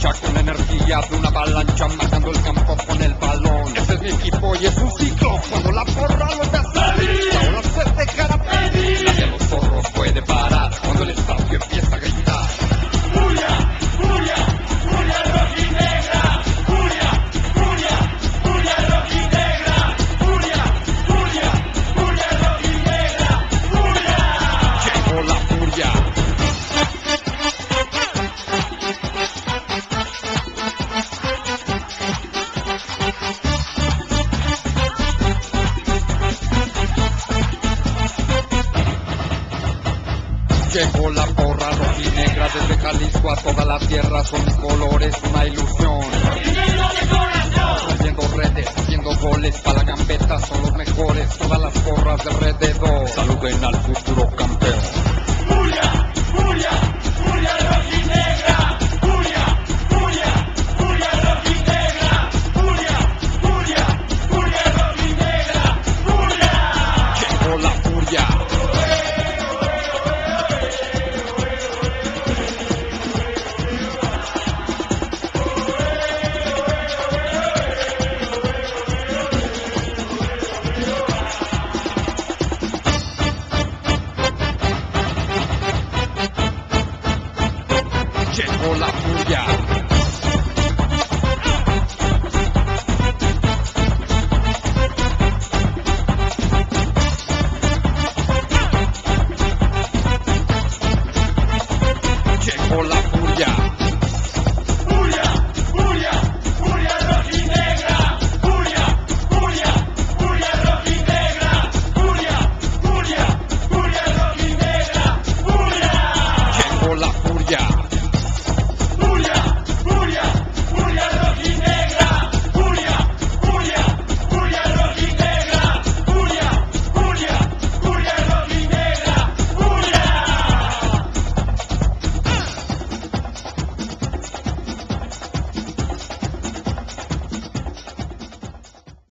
marcha con la energía de una avalancha, marcando el campo con el balón. Ese es mi equipo y es un ciclo, cuando la porra los ve salir, ahora se dejará pedir. Nadie a los zorros puede parar, cuando el estadio empieza a gritar. ¡Furia, furia, furia rojinegra! ¡Furia, furia, furia rojinegra! ¡Furia, furia, furia rojinegra! ¡Furia! Llegó la furia. Llegó la porra rojinegra desde Jalisco a toda la tierra, son colores, una ilusión. ¡Rojinegro de corazón! Rompiendo redes, haciendo goles, para la gambeta son los mejores, todas las porras de alrededor. Saluden al futuro campeón. ¡Furia, furia,